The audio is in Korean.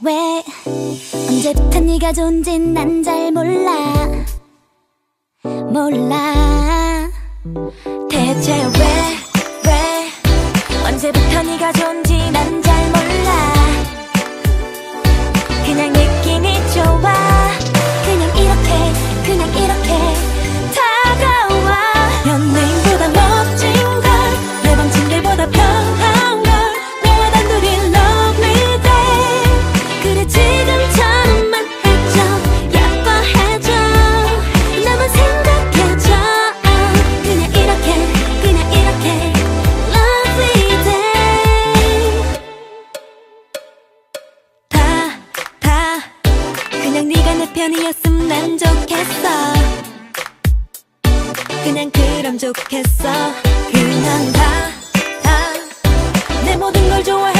왜 언제부터 네가 좋은진 난 잘 몰라. 대체 왜 언제부터 네가 좋은지 난 잘 몰라. 그냥 느낌이 좋아. 그냥 이렇게 다가와. 연예인보다 멋진 걸, 내 방 침대보다 편한 걸, 너와 단둘이 lovely day. 그래 지금처럼만 해줘, 예뻐해줘, 나만 생각해줘. 그냥 이렇게 lovely day. 그냥 네가 내 편이었으면 난 좋겠어. 그냥 그럼 좋겠어. 그냥 내 모든 걸 좋아해.